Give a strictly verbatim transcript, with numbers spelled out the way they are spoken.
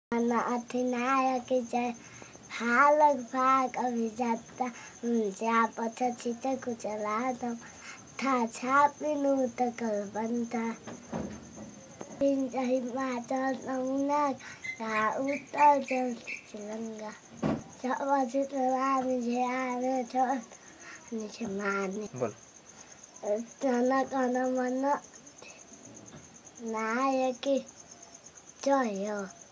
अधिनायक जय हालक भाग अभिजाता जा पथ छित कुचला दम था छापिनु तकल बनता तीन हिमाचल नमुना का उत्तर जल श्रीलंका सब चित्रवा मुझे आवे छोड़ मुझे मारने बोल तना कना मन नायक जय